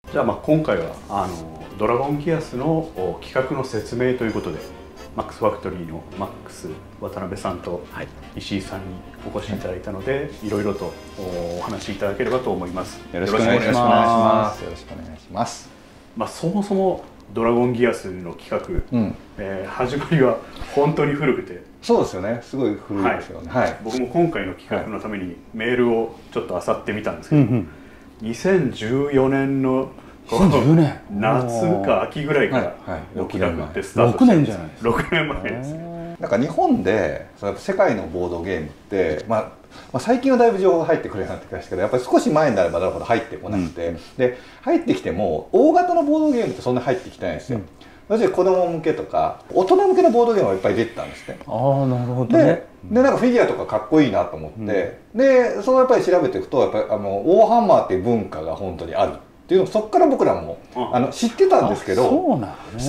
じゃあ今回はドラゴンギアスの企画の説明ということで、マックスファクトリーのマックス渡辺さんと石井さんにお越しいただいたので、いろいろとお話しいただければと思います。 よろしくお願いします。よろしくお願いします。 そもそもドラゴンギアスの企画、始まりは本当に古くて、 そうですよね。すごい古いですよね。 僕も今回の企画のためにメールをちょっと漁ってみたんですけど、2014年の夏か秋ぐらいから企画ってスタートして、6年前です。 なんか日本で世界のボードゲームって、最近はだいぶ情報が入ってくるようになってきましたけど、やっぱり少し前になればなるほど入ってこなくて、で入ってきても大型のボードゲームってそんなに入ってきてないんですよ。私子供向けとか大人向けのボードゲームがいっぱい出てたんですね。 ああ、なるほどね。 でなんかフィギュアとかかっこいいなと思って、でそのやっぱり調べていくと、やっぱりウォーハンマーっていう文化が本当にあるっていうのを、そこから僕らも知ってたんですけど、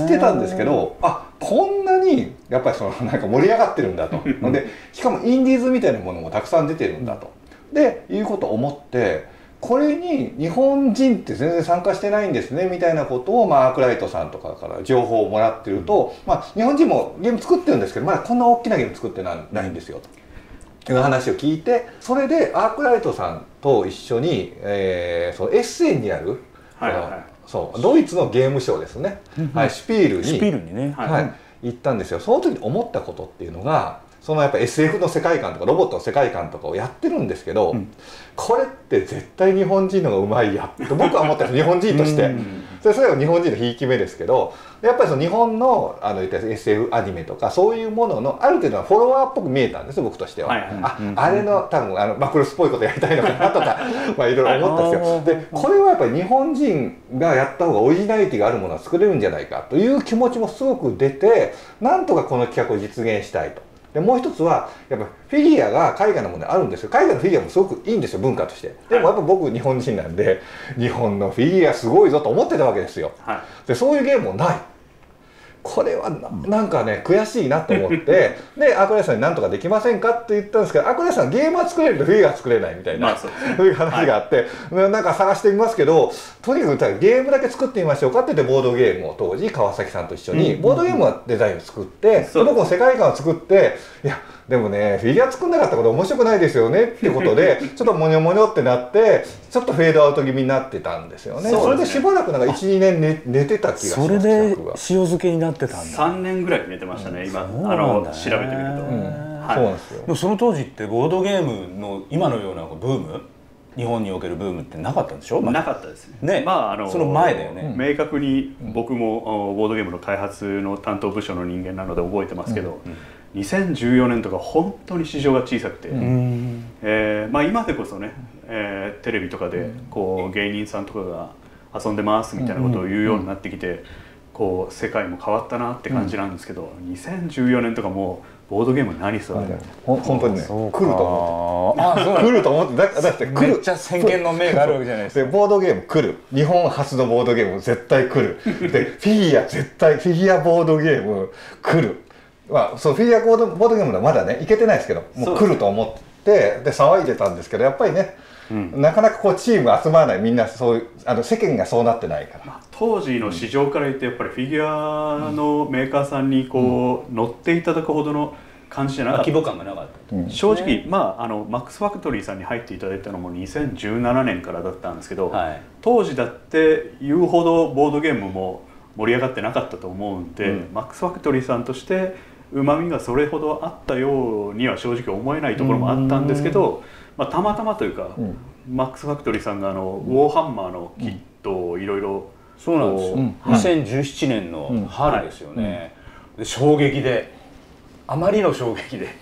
こんなにやっぱりなんか盛り上がってるんだと。でしかもインディーズみたいなものもたくさん出てるんだと。でいうことを思って、これに日本人って全然参加してないんですねみたいなことをアークライトさんとかから情報をもらってると、日本人もゲーム作ってるんですけど、まだこんな大きなゲーム作ってないんですよという話を聞いて、それでアークライトさんと一緒に、そのエッセンにあるドイツのゲームショーですね、シュピールにね行ったんですよ。その時に思ったことっていうのが、やっぱ SF の世界観とかロボットの世界観とかをやってるんですけど、これって絶対日本人の方がうまいやと僕は思ったんです、日本人として。それは日本人のひいき目ですけど、やっぱり日本のSF アニメとかそういうもののある程度のフォロワーっぽく見えたんです、僕としては。あれの多分マクロスっぽいことやりたいのかなとかいろいろ思ったんですよ。でこれはやっぱり日本人がやった方がオリジナリティがあるものは作れるんじゃないかという気持ちもすごく出て、なんとかこの企画を実現したいと。でもう一つはやっぱフィギュアが海外のものであるんですよ。海外のフィギュアもすごくいいんですよ、文化として。でもやっぱ僕日本人なんで、日本のフィギュアすごいぞと思ってたわけですよ。でそういうゲームもない。これはなんかね悔しいなと思ってでアークライトさんに「何とかできませんか?」って言ったんですけど、アークライトさんゲームは作れるけどフィギュアは作れないみたいなそういう話があって、なんか探してみますけど、とにかくゲームだけ作ってみましょうかって言って、ボードゲームを当時川崎さんと一緒にボードゲームはデザインを作って、僕も世界観を作って、いやでもねフィギュア作んなかったら面白くないですよねっていうことでちょっとモニョモニョってなってちょっとフェードアウト気味になってたんですよね。それでしばらくなんか 1,2 年寝てた気がします。 それで塩漬けになってたんだ。 3年ぐらい寝てましたね、今調べてみると。そうなんですよ。 でもその当時ってボードゲームの今のようなブーム、日本におけるブームってなかったんでしょ？ なかったですね。 その前だよね。 明確に僕もボードゲームの開発の担当部署の人間なので覚えてますけど、2014年とか本当に市場が小さくて、今でこそね、テレビとかで芸人さんとかが遊んでますみたいなことを言うようになってきて、世界も変わったなって感じなんですけど、2014年とかもうボードゲーム何それ本当にね来ると思って来ると思ってだって来る、 めっちゃ先見の明があるわけじゃないですか。 でボードゲーム来る、日本初のボードゲーム絶対来るでフィギュア絶対フィギュアボードゲーム来る。そうフィギュアボードゲームはまだねいけてないですけど、もう来ると思ってで騒いでたんですけど、やっぱりねなかなかチーム集まらない、みんなそういう世間がそうなってないから。 当時の市場から言ってやっぱりフィギュアのメーカーさんに乗っていただくほどの感じじゃなかった、 規模感がなかった、 正直。マックスファクトリーさんに入っていただいたのも2017年からだったんですけど、当時だって言うほどボードゲームも盛り上がってなかったと思うんで、マックスファクトリーさんとしてうまみがそれほどあったようには正直思えないところもあったんですけど、たまたまというか、マックスファクトリーさんがウォーハンマーのキットをいろいろ、 そうなんですよ、2017年の春ですよね。で衝撃で、あまりの衝撃で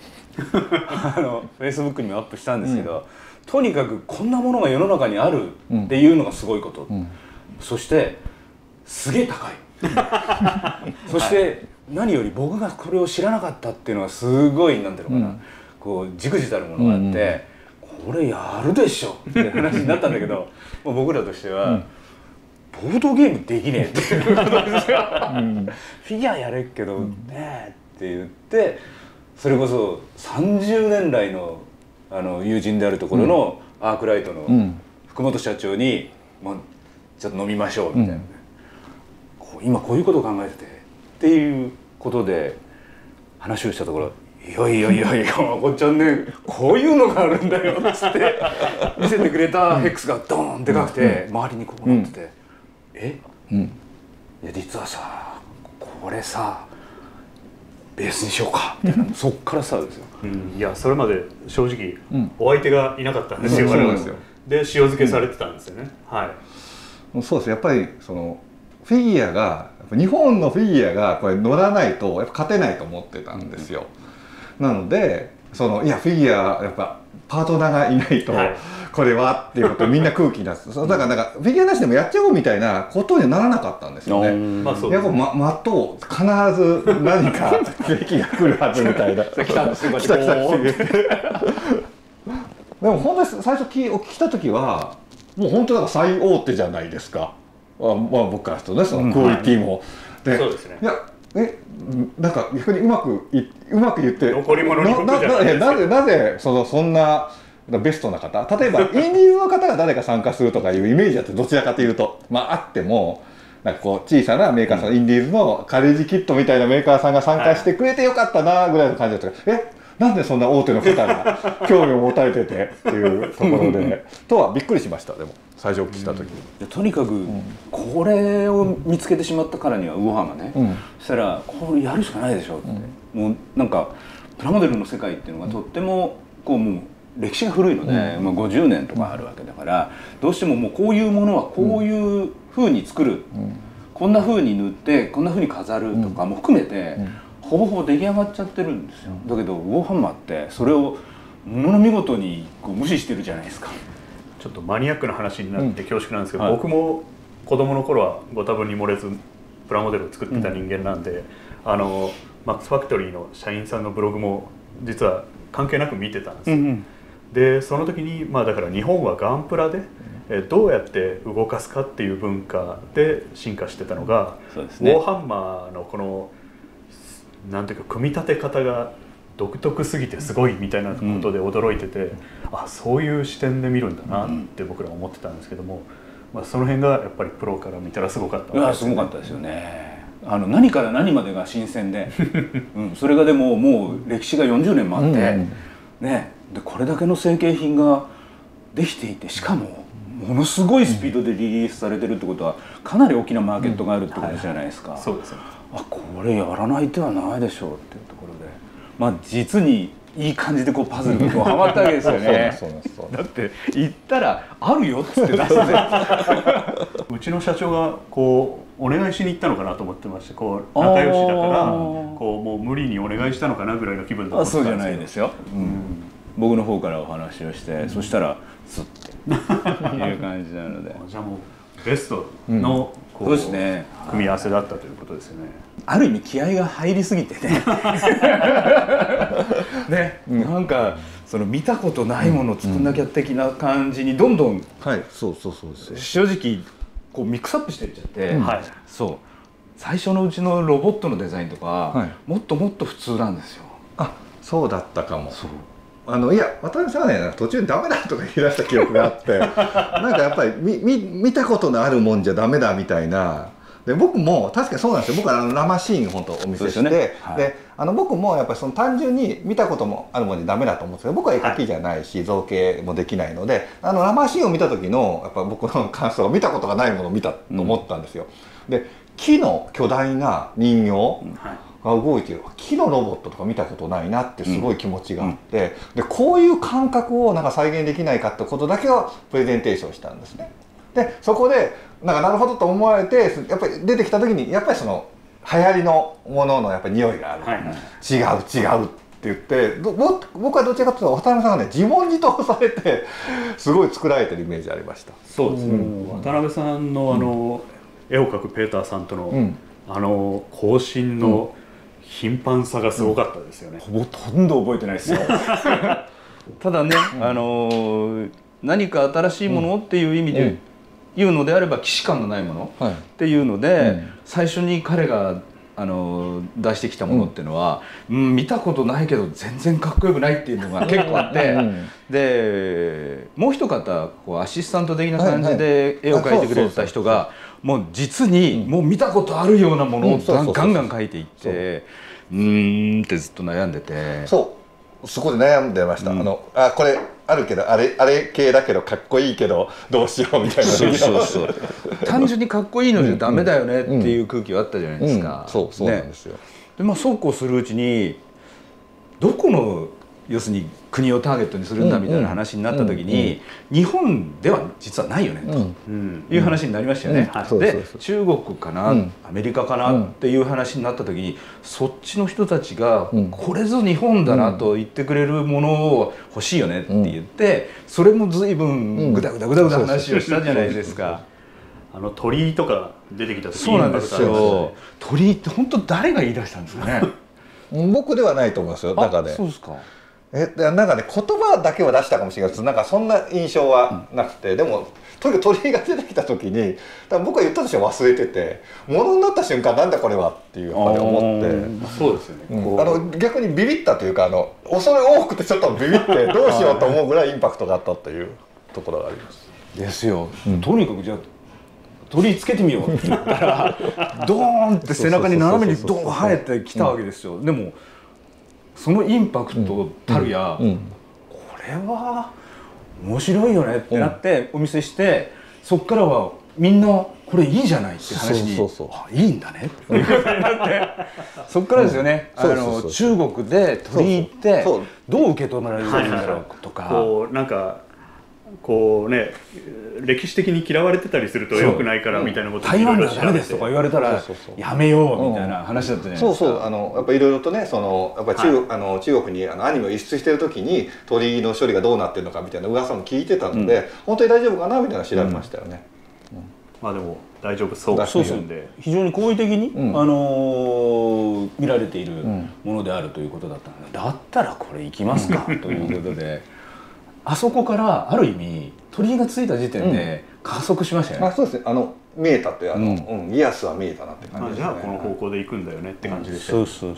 Facebook にもアップしたんですけど、とにかくこんなものが世の中にあるっていうのがすごいこと、そしてすげえ高いそして何より僕がこれを知らなかったっていうのはすごいなんていうのかな、じくじたるものがあって、これやるでしょって話になったんだけどもう僕らとしては、ボードゲームできねえっていうことですよフィギュアやれっけどねって言って、それこそ30年来の友人であるところのアークライトの福本社長にちょっと飲みましょうみたいな、今こういうことを考えててっていうことで話をしたところ、いやいやいやいやまこっちゃんねこういうのがあるんだよっつって見せてくれたヘックスがドーンでかくて周りにこうなってて「いや実はさこれさベースにしようか」みたいな、そっからスタートですよ。 いやそれまで正直お相手がいなかったんですよ。で塩漬けされてたんですよね。 そうです。やっぱりそのフィギュアが日本のフィギュアがこれ乗らないとやっぱ勝てないと思ってたんですよ。なのでいやフィギュアやっぱパートナーがいないとこれはっていうことをみんな空気に出す。だからなんかフィギュアなしでもやっちゃおうみたいなことにはならなかったんですよね。やっぱ的を必ず何か敵が来るはずみたいな。来たでも本当に最初お聞きした時はもう本当なんか最大手じゃないですか。僕からするとねそのクオリティも。 そうですね。 いやなんか逆にうまく言って残り物に僕じゃないですけどなぜそんなベストな方、例えばインディーズの方が誰か参加するとかいうイメージだってどちらかというとあってもなんかこう小さなメーカーさん、インディーズのカレッジキットみたいなメーカーさんが参加してくれてよかったなぐらいの感じだったからなんでそんな大手の方が興味を持たれててっていうところでとはびっくりしました。でも最初お聞きした時とにかくこれを見つけてしまったからにはウオハンがね、そしたらこれやるしかないでしょって、もうなんかプラモデルの世界っていうのがとってもこうもう歴史が古いので、50年とかあるわけだからどうしてももうこういうものはこういう風に作る、こんな風に塗ってこんな風に飾るとかも含めて、ほぼほぼ出来上がっちゃってるんですよ。だけどウォーハンマーってそれをものの見事にこう無視してるじゃないですか。 ちょっとマニアックな話になって恐縮なんですけど、僕も子供の頃はご多分に漏れずプラモデルを作ってた人間なんで、マックスファクトリーの社員さんのブログも実は関係なく見てたんですよ。でその時にだから日本はガンプラでどうやって動かすかっていう文化で進化してたのが、ウォーハンマーのこのなんていうか組み立て方が独特すぎてすごいみたいなことで驚いてて、そういう視点で見るんだなって僕ら思ってたんですけども、その辺がやっぱりプロから見たらすごかったわけですね。 すごかったですよね。何から何までが新鮮で、それがでももう歴史が40年もあって、ね、でこれだけの成型品ができていて、しかもものすごいスピードでリリースされてるってことはかなり大きなマーケットがあるってことじゃないですか。 そうですね。 これやらない手はないでしょうっていうところで、実にいい感じでこうパズルがこうはまったわけですよね。だって言ったらあるよっつって出すね。 うちの社長がこうお願いしに行ったのかなと思ってまして、こう仲良しだからこうもう無理にお願いしたのかなぐらいの気分だったんですけど。 そうじゃないですよ。僕の方からお話をして、そしたらスッていう感じなので。 じゃあもうベストのそうですね、 組み合わせだったということですよね。 ある意味気合が入りすぎてね。なんかその見たことないものを作んなきゃ的な感じにどんどん正直こうミックスアップしていっちゃって、そう最初のうちのロボットのデザインとかもっともっと普通なんですよ。 そうだったかも。いや渡辺さんはね途中にダメだとか言い出した記憶があってなんかやっぱり見たことのあるもんじゃダメだみたいな。で僕も確かにそうなんですよ。僕はラマシーンを本当お見せして、で僕もやっぱりその単純に見たこともあるもんじゃダメだと思うんですけど、僕は絵描きじゃないし造形もできないので、ラマシーンを見た時のやっぱ僕の感想は見たことがないものを見たと思ったんですよ。で木の巨大な人形が動いている、木のロボットとか見たことないなってすごい気持ちがあって、でこういう感覚をなんか再現できないかってことだけをプレゼンテーションしたんですね。でそこでなるほどと思われて、やっぱり出てきた時にやっぱりその流行りのもののやっぱり匂いがある、違うって言って、僕はどちらかというと渡辺さんがね自問自答されてすごい作られてるイメージありました。 そうですね。渡辺さんの絵を描くペーターさんとの更新の頻繁さがすごかったですよね。 ほとんど覚えてないですよ。ただね、何か新しいものっていう意味で言うのであれば既視感のないものっていうので、最初に彼が出してきたものっていうのは、見たことないけど全然かっこよくないっていうのが結構あって、でもう一方こうアシスタント的な感じで絵を描いてくれた人がもう実にもう見たことあるようなものをガンガン描いていって、ってずっと悩んでて。 そこで悩んでました。これあるけどあれ系だけどかっこいいけどどうしようみたいな。 そう単純にかっこいいのじゃダメだよねっていう空気はあったじゃないですか。 そうなんですよ。 でそうこうするうちにどこの要するに国をターゲットにするんだみたいな話になった時に日本では実はないよねという話になりましたよね。で中国かなアメリカかなっていう話になった時にそっちの人たちがこれぞ日本だなと言ってくれるものを欲しいよねって言ってそれも随分グダグダ話をしたじゃないですか。 鳥居とか出てきた時そうなんですよ。鳥居って本当誰が言い出したんですかね。 僕ではないと思いますよ。中で。 そうですか。 なんかね言葉だけは出したかもしれないです。なんかそんな印象はなくて、でもとにかく鳥居が出てきた時に多分僕が言ったとしては忘れてて、ものになった瞬間なんだこれはっていうやっぱり思って、 そうですよね。 逆にビビったというか恐れ多くてちょっとビビってどうしようと思うぐらいインパクトがあったというところがあります。 ですよ。とにかくじゃあ取り付けてみようって言ったらドーンって背中に斜めにドーン生えてきたわけですよ。でもそのインパクトたるや、これは面白いよねってなってお見せして、そっからはみんなこれいいじゃないって話にいいんだねっていうことになってそっからですよね。中国で取り入ってどう受け止められるんだろうとか、 なんかこうね歴史的に嫌われてたりすると良くないからみたいなことを台湾がダメですとか言われたらやめようみたいな話だったじゃないですか。 やっぱりいろいろとねやっぱ中国にアニメを輸出してる時に鳥居の処理がどうなってるのかみたいな噂も聞いてたので、本当に大丈夫かなみたいなの調べましたよね。 まあでも大丈夫そうなんで非常に好意的に見られているものであるということだったので、だったらこれいきますかということで。あそこからある意味鳥居がついた時点で加速しましたよね。 そうですね。見えたというイエスは見えたなって感じですね。 じゃあこの方向で行くんだよねって感じでした。 そう。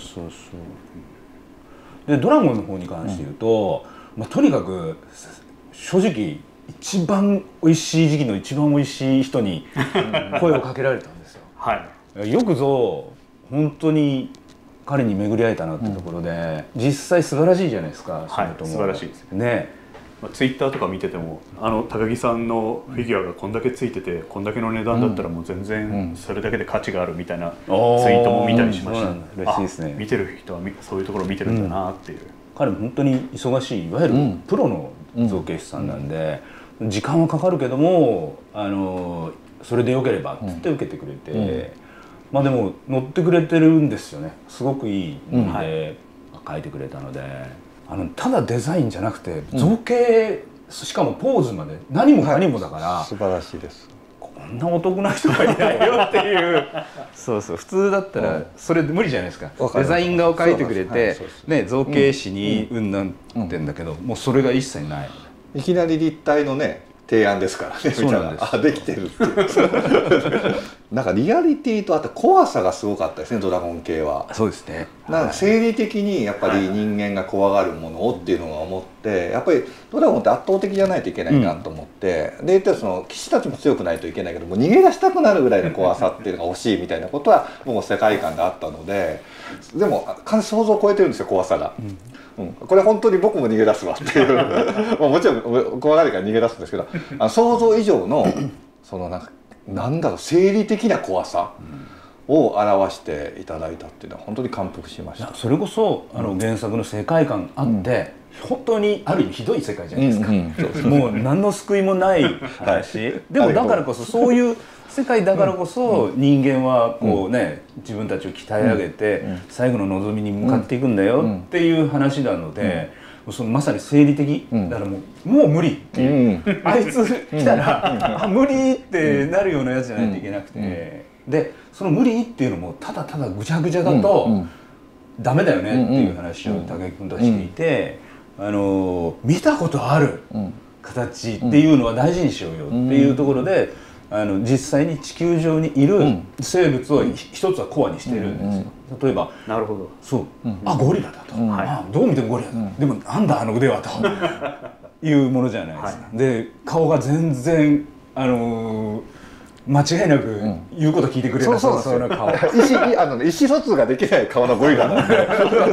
でドラゴンの方に関して言うと、とにかく正直一番美味しい時期の一番美味しい人に声をかけられたんですよ。よくぞ本当に彼に巡り会えたなってところで、実際素晴らしいじゃないですか。 素晴らしいですね。ツイッターとか見てても高木さんのフィギュアがこんだけついててこんだけの値段だったらもう全然それだけで価値があるみたいなツイートも見たりしました。 嬉しいですね。 見てる人はそういうところを見てるんだなっていう。 彼も本当に忙しいいわゆるプロの造形師さんなんで、時間はかかるけどもそれでよければってって受けてくれて、でも乗ってくれてるんですよね。すごくいいので描いてくれたので。ただデザインじゃなくて造形、しかもポーズまで何もかにもだから、 素晴らしいです。 こんなお得な人がいないよっていうそう普通だったらそれ無理じゃないですか。デザイン画を描いてくれて造形師にうんなんてんだけど、もうそれが一切ない。 いきなり立体のね提案ですからね。そうなんです。できてるっていうなんかリアリティとあと怖さがすごかったですね、ドラゴン系は。 そうですね。 なんか生理的にやっぱり人間が怖がるものをっていうのが思って、やっぱりドラゴンって圧倒的じゃないといけないなと思って、で言ったら騎士たちも強くないといけないけども逃げ出したくなるぐらいの怖さっていうのが欲しいみたいなことはもう世界観であったので、でも想像を超えてるんですよ、怖さが。これ本当に僕も逃げ出すわっていうもちろん怖がりから逃げ出すんですけど、想像以上のなんだろう生理的な怖さを表していただいたっていうのは本当に感服しました。 それこそ原作の世界観あって、本当にある意味ひどい世界じゃないですか。もう何の救いもない話でもだからこそそういう世界だからこそ人間はこうね自分たちを鍛え上げて最後の望みに向かっていくんだよっていう話なので、そのまさに生理的だからもう無理っていう、あいつ来たら無理ってなるようなやつじゃないといけなくて、でその無理っていうのもただただぐちゃぐちゃだとダメだよねっていう話を武井君としていて、見たことある形っていうのは大事にしようよっていうところで実際に地球上にいる生物を一つはコアにしてるんですよ。例えば、 なるほど、 そう、あ、ゴリラだと、どう見てもゴリラだ、でもなんだあの腕はというものじゃないですか。で、顔が全然間違いなく言うこと聞いてくれなさそうな顔、 意思疎通ができない顔のゴリラなんで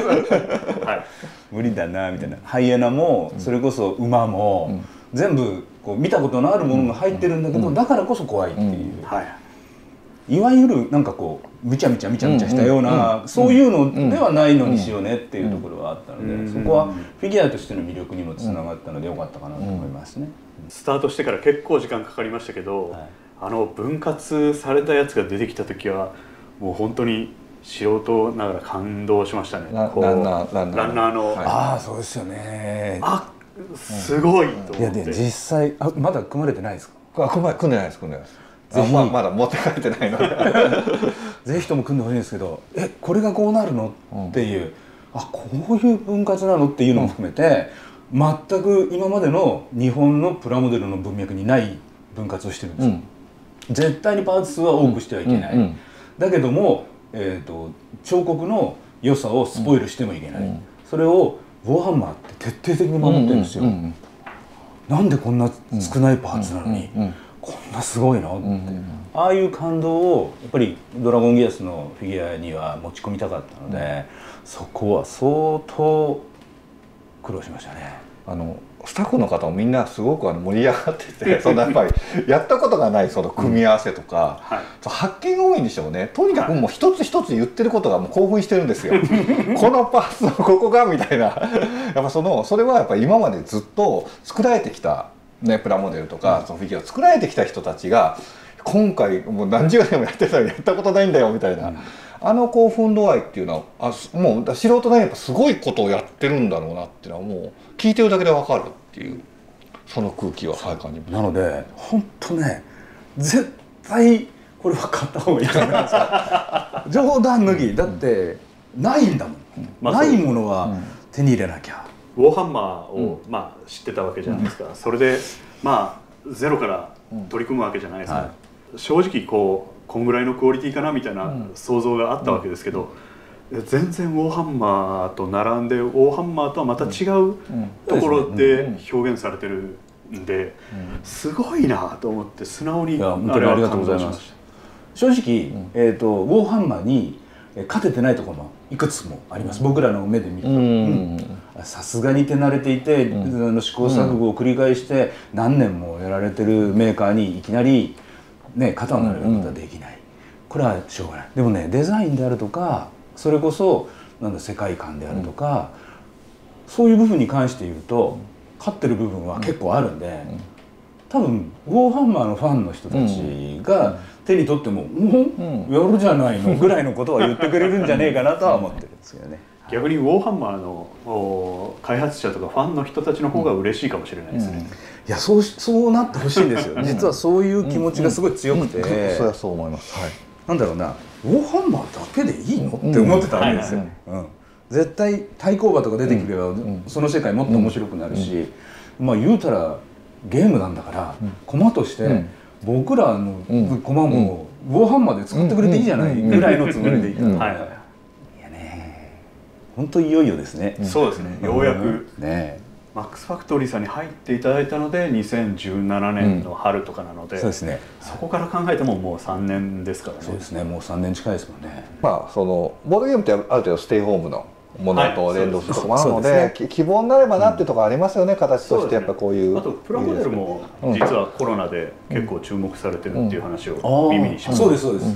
無理だなみたいな。ハイエナもそれこそ馬も全部こう見たことのあるものが入ってるんだけど、だからこそ怖いっていう、いわゆるなんかこうむちゃむちゃしたようなそういうのではないのにしようねっていうところがあったので、そこはフィギュアとしての魅力にもつながったのでよかったかなと思いますね。 スタートしてから結構時間かかりましたけど、分割されたやつが出てきた時はもう本当に素人ながら感動しましたね。ランナーの、 ああそうですよね。 あ、すごいと思って。 いやで実際まだ組まれてないですか？ 組んでないです。ぜひまだ持って帰ってないのでぜひとも組んでほしいんですけど、これがこうなるのっていう、こういう分割なのっていうのも含めて、全く今までの日本のプラモデルの文脈にない分割をしてるんですよ。絶対にパーツ数は多くしてはいけない、だけども、彫刻の良さをスポイルしてもいけない、それをウォーハンマーって徹底的に守ってるんですよ。なんでこんな少ないパーツなのにこんなすごいのって、ああいう感動をやっぱりドラゴンギアスのフィギュアには持ち込みたかったので、そこは相当苦労しましたね。 スタッフの方もみんなすごく盛り上がってて、そんなやっぱりやったことがないその組み合わせとか、発見が多いんでしょうね。とにかくもう一つ一つ言ってることがもう興奮してるんですよこのパーツのここがみたいなやっぱそれはやっぱり今までずっと作られてきた、ね、プラモデルとかそのフィギュアを作られてきた人たちが今回もう何十年もやってたのにやったことないんだよみたいな、興奮度合いっていうのはもう素人なりにやっぱすごいことをやってるんだろうなっていうのはもう聞いてるだけで分かるっていう、その空気は感じます。 なので本当ね、絶対これは買った方がいいじゃないですか冗談抜きだってないんだもん、ないものは手に入れなきゃ。 ウォーハンマーを、知ってたわけじゃないですか。それでゼロから取り組むわけじゃないですか。正直こんぐらいのクオリティかなみたいな想像があったわけですけど、全然ウォーハンマーと並んでウォーハンマーとはまた違うところで表現されてるんで、すごいなと思って素直に本当にありがとうございます。正直、ウォーハンマーに勝ててないところもいくつもあります。僕らの目で見るとさすがに手慣れていて、試行錯誤を繰り返して何年もやられてるメーカーにいきなり肩を並べることはできない、これはしょうがない。でもね、デザインであるとかそれこそ世界観であるとか、そういう部分に関して言うと勝ってる部分は結構あるんで、多分ウォーハンマーのファンの人たちが手に取っても「やるじゃないの」ぐらいのことは言ってくれるんじゃねえかなとは思ってるんですけどね。 逆にウォーハンマーの開発者とかファンの人たちの方が嬉しいかもしれないですね。 いや、そうなってほしいんですよ。実はそういう気持ちがすごい強くて、 それはそう思います。 なんだろうな、ウォーハンマーだけでいいのって思ってたわけですよ。絶対対抗馬とか出てくればその世界もっと面白くなるし、言うたらゲームなんだから駒として僕らの駒もウォーハンマーで作ってくれていいじゃないぐらいのつもりでいたので、いやね、本当いよいよですね。 そうですね、ようやくマックスファクトリーさんに入っていただいたので2017年の春とかなので、そこから考えてももう3年ですからね。 そうですね、もう3年近いですもんね。 そのボードゲームってある程度ステイホームのものと連動するところもあるので、希望になればなっていうところありますよね、形としてやっぱこういう。 あとプラモデルも実はコロナで結構注目されてるっていう話を耳にしました。 そうですそうです。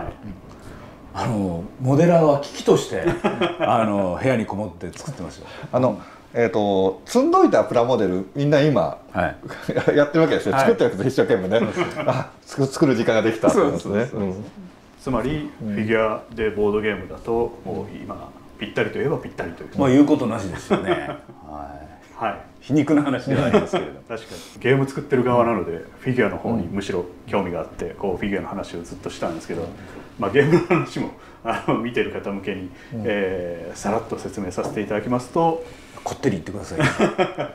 モデラーは機器として部屋にこもって作ってますよ。 積んどいたプラモデルみんな今やってるわけですよ。作ってるわけです一生懸命ね。作る時間ができたってことですね。 つまりフィギュアでボードゲームだともう今ぴったりといえばぴったりという。 言うことなしですよね。皮肉な話ではありますけれど。 確かにゲーム作ってる側なのでフィギュアの方にむしろ興味があってフィギュアの話をずっとしたんですけど、ゲームの話も見てる方向けにさらっと説明させていただきますと、 こってり言ってください。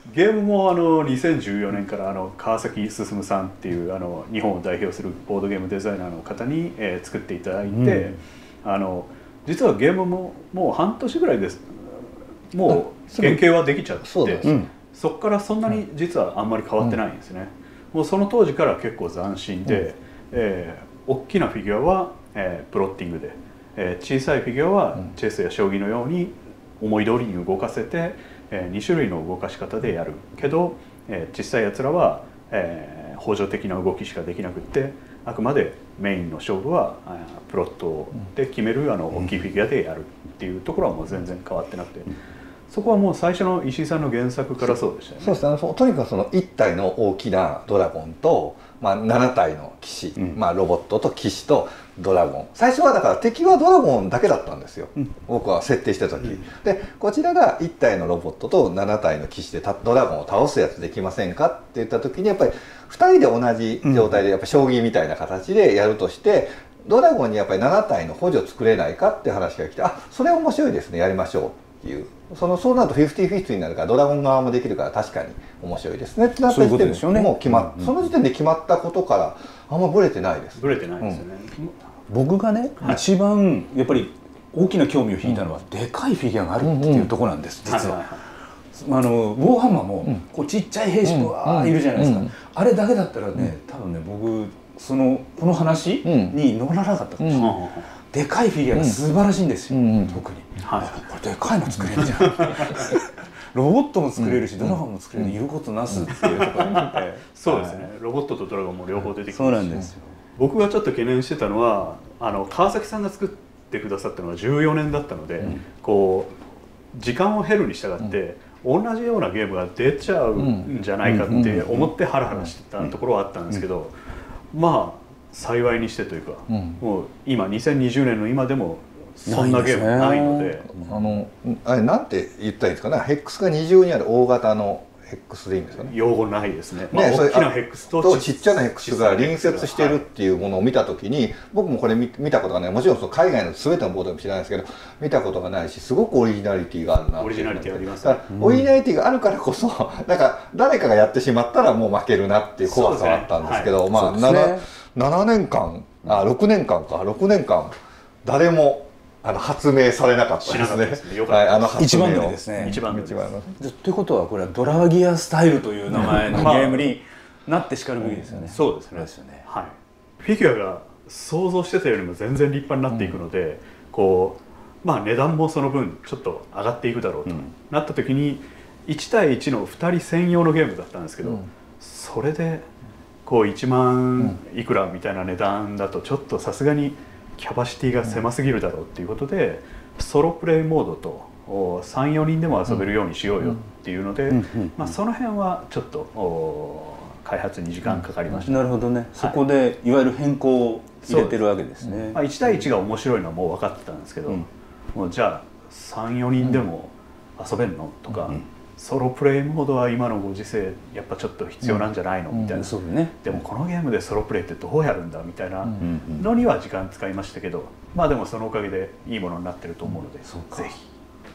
ゲームも2014年から川崎進さんっていう日本を代表するボードゲームデザイナーの方に、作っていただいて、実はゲームももう半年ぐらいですもう原型はできちゃって、そこからそんなに実はあんまり変わってないんですね。もうその当時から結構斬新で、大きなフィギュアは、プロッティングで、小さいフィギュアはチェスや将棋のように思い通りに動かせて、2種類の動かし方でやるけど、小さいやつらは、補助的な動きしかできなくって、あくまでメインの勝負はプロットで決める大きいフィギュアでやるっていうところはもう全然変わってなくて、そこはもう最初の石井さんの原作からそうでしたよね。 そうですね。とにかくその1体の大きなドラゴンと、7体の騎士、ロボットと騎士とドラゴン、最初はだから敵はドラゴンだけだったんですよ、僕は設定した時、でこちらが1体のロボットと7体の騎士でドラゴンを倒すやつできませんかって言った時に、やっぱり2人で同じ状態でやっぱ将棋みたいな形でやるとして、ドラゴンにやっぱり7体の補助作れないかって話が来て、それ面白いですね、やりましょうっていう。そうなると50-50になるからドラゴン側もできるから確かに面白いですねってなった時点でもうその時点で決まったことからあんまブレてないです。 ブレてないですよね。 僕がね、一番やっぱり大きな興味を引いたのは、でかいフィギュアがあるっていうところなんです、実は。ウォーハンマーもこうちっちゃい兵士がわーいるじゃないですか。あれだけだったらね、多分ね僕この話に乗らなかったかもしれない。でかいフィギュアが素晴らしいんですよ、特に。これでかいの作れるじゃん。ロボットも作れるし、ドラゴンも作れる、言うことなすっていうところにあって。 そうですね。ロボットとドラゴンも両方出てきて、 そうなんですよ。 僕がちょっと懸念してたのは川崎さんが作ってくださったのは14年だったので、こう時間を減るに従って、同じようなゲームが出ちゃうんじゃないかって思ってハラハラしてたところはあったんですけど、まあ幸いにしてというか、もう今2020年の今でもそんなゲームないので、 あれなんて言ったらいいですかね、ヘックスが二重にある大型のヘックスでいいんですかね。 用語ないですね。大きなヘックスとちっちゃなヘックスが隣接してるっていうものを見た時に、僕もこれ見たことがない、もちろんその海外の全てのボードでも知らないですけど見たことがないし、すごくオリジナリティがあるなっていう。 オリジナリティあります。 オリジナリティがあるからこそなんか誰かがやってしまったらもう負けるなっていう怖さはあったんですけど、7年間6年間誰も発明されなかったですね。 一番目ですね。 一番目です。 ということはこれはドラギアスタイルという名前のゲームになってしかるべきですよね。 そうですね。はい。フィギュアが想像してたよりも全然立派になっていくので、こう値段もその分ちょっと上がっていくだろうとなった時に、1対1の2人専用のゲームだったんですけど、それでこう1万いくらみたいな値段だとちょっとさすがにキャパシティが狭すぎるだろうっていうことで、ソロプレイモードと3、4人でも遊べるようにしようよっていうので、その辺はちょっと開発に時間かかりました。 なるほどね。そこでいわゆる変更を入れてるわけですね。 1対1が面白いのはもう分かってたんですけど、もうじゃあ3、4人でも遊べんのとか、ソロプレイモードは今のご時世やっぱちょっと必要なんじゃないのみたいな、でもこのゲームでソロプレイってどうやるんだみたいなのには時間使いましたけど、でもそのおかげでいいものになってると思うので、ぜひ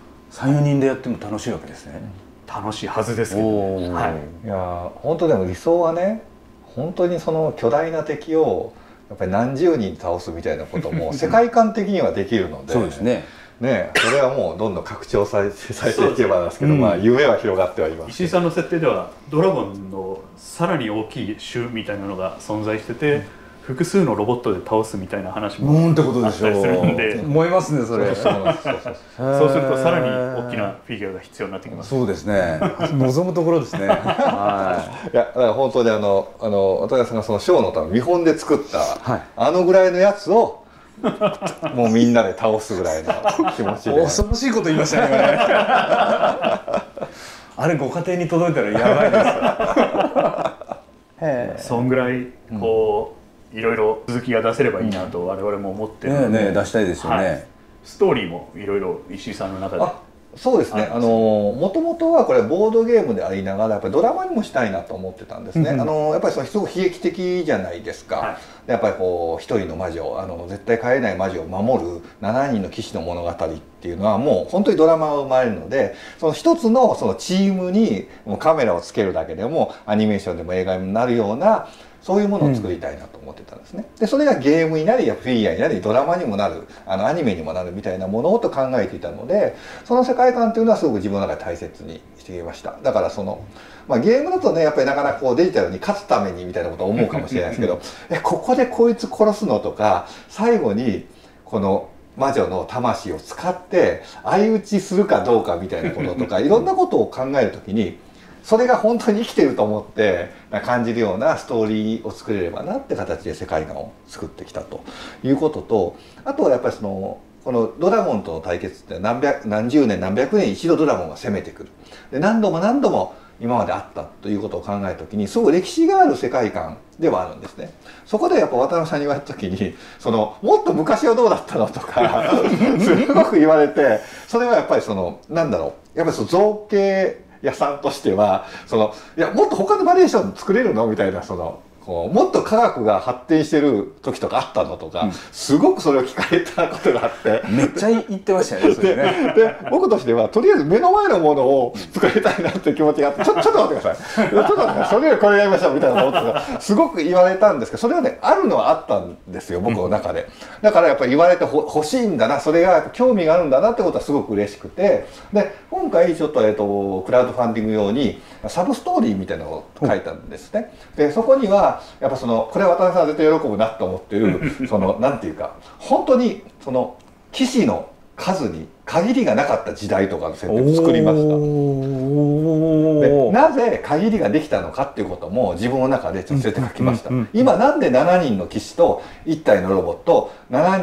3、4人でやっても楽しいわけですね。 楽しいはずですけど、 いや本当でも理想はね、本当にその巨大な敵をやっぱり何十人倒すみたいなことも世界観的にはできるので、 そうですね。 それはもうどんどん拡張されていけばなんですけど、夢は広がってはいます。 石井さんの設定ではドラゴンのさらに大きい種みたいなのが存在してて、複数のロボットで倒すみたいな話もあったりするんで、 思いますねそれ。 そうするとさらに大きなフィギュアが必要になってきます。 そうですね。望むところですね。いやだから本当に渡辺さんがそのショーのため見本で作ったぐらいのやつをもうみんなで倒すぐらいの気持ちで。 恐ろしいこと言いましたね今ね。あれご家庭に届いたらやばいです。 そんぐらいこういろいろ続きが出せればいいなと我々も思ってるので、 出したいですよね。 ストーリーもいろいろ石井さんの中でそうですね、もともとはこれボードゲームでありながらやっぱりドラマにもしたいなと思ってたんですね。やっぱりすごく悲劇的じゃないですか、はい、やっぱりこう一人の魔女絶対帰れない魔女を守る7人の騎士の物語っていうのはもう本当にドラマが生まれるので、その一つのそのチームにもうカメラをつけるだけでもアニメーションでも映画になるようなそういうものを作りたいなと思ってたんですね。でそれがゲームになりフィギュアになりドラマにもなるアニメにもなるみたいなものをと考えていたので、その世界観というのはすごく自分の中で大切にしていました。だからその、ゲームだとねやっぱりなかなかこうデジタルに勝つためにみたいなことを思うかもしれないですけどここでこいつ殺すのとか最後にこの魔女の魂を使って相打ちするかどうかみたいなこととかいろんなことを考えるときにそれが本当に生きてると思って感じるようなストーリーを作れればなって形で世界観を作ってきたということと、あとはやっぱりこのドラゴンとの対決って何十年何百年一度ドラゴンが攻めてくる。で何度も何度も今まであったということを考えるときにすごく歴史がある世界観ではあるんですね。そこでやっぱ渡辺さんに言われたときにもっと昔はどうだったのとかすごく言われて、それはやっぱりなんだろう、やっぱり造形屋さんとしてはいやもっと他のバリエーション作れるのみたいなもっと科学が発展してる時とかあったのとか、すごくそれを聞かれたことがあってめっちゃ言ってましたよねそれね。 で僕としてはとりあえず目の前のものを作りたいなっていう気持ちがあってちょっと待ってくださいちょっと待ってくださいそれよりこれやりましょうみたいなことすごく言われたんですけど、それはねあるのはあったんですよ僕の中で。だからやっぱり言われて欲しいんだな、それが興味があるんだなってことはすごく嬉しくて、で今回ちょっとクラウドファンディング用にサブストーリーみたいなのを書いたんですね。でそこにはやっぱこれは渡辺さんは絶対喜ぶなと思ってるなんていうか本当に騎士の数に限りがなかった時代とかの設定を作りました。でなぜ限りができたのかっていうことも自分の中でちょっと書きました。今なんで7人の騎士と1体のロボット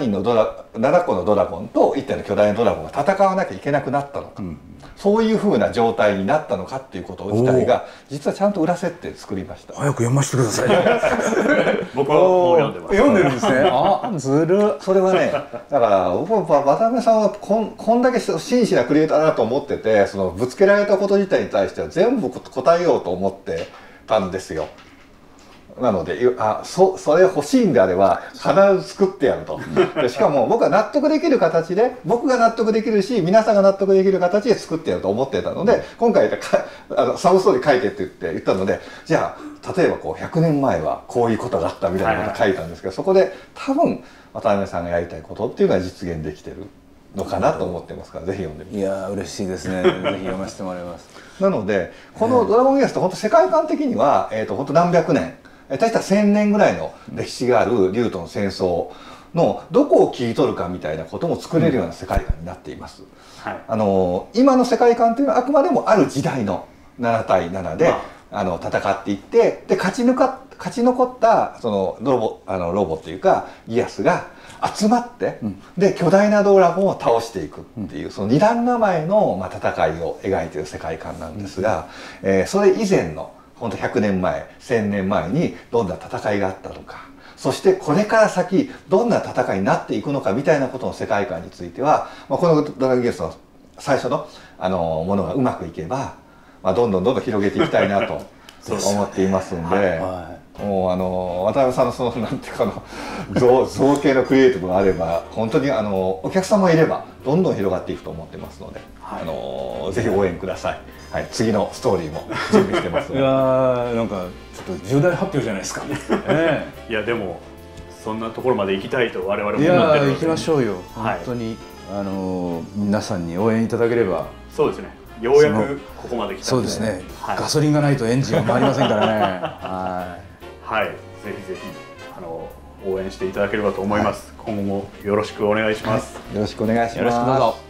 7個のドラゴンと1体の巨大なドラゴンが戦わなきゃいけなくなったのか、そういうふうな状態になったのかっていうこと自体が実はちゃんと裏設定作りました。 早く読ませてください僕はもう読んでます。 読んでるんですね。あ、ずる。 それはねだから僕は渡辺さんはこんだけ真摯なクリエイターだと思ってて、ぶつけられたこと自体に対しては全部答えようと思ってたんですよ。なのでそれ欲しいんであれば必ず作ってやると。でしかも僕は納得できる形で、僕が納得できるし皆さんが納得できる形で作ってやると思ってたので、今回サブストーリー書いてって言ったので、じゃあ例えば100年前はこういうことがあったみたいなことを書いたんですけど、そこで多分渡辺さんがやりたいことっていうのは実現できてるのかなと思ってますから、ぜひ読んでみて。 いや嬉しいですね。ぜひ読ませてもらいます。 なのでこの「ドラゴンゲース」って本当世界観的には本当何百年大体1000年ぐらいの歴史がある竜との戦争のどこを切り取るかみたいなことも作れるような世界観になっています。今の世界観というのはあくまでもある時代の7対7で戦っていって、で勝ち残ったロボというかギアスが集まって、で巨大なドラゴンを倒していくっていう二段構えの戦いを描いている世界観なんですが、それ以前の本当100年前1000年前にどんな戦いがあったのか、そしてこれから先どんな戦いになっていくのかみたいなことの世界観については、この「ドラゴンゲース」の最初のものがうまくいけば、どんどん広げていきたいなと思っていますんで、もう渡辺さんのなんていうか造形のクリエイティブがあれば本当にお客様いればどんどん広がっていくと思ってますので、ぜひ応援ください。はい、次のストーリーも準備してますので。 いやなんかちょっと重大発表じゃないですか。 いやでもそんなところまで行きたいと我々も思ってるので、 行きましょうよ。本当に皆さんに応援いただければ。 そうですね。ようやくここまで来たので。 そうですね。ガソリンがないとエンジンは回りませんからね。 はい、ぜひぜひ応援していただければと思います。今後もよろしくお願いします。 よろしくお願いします。 よろしくどうぞ。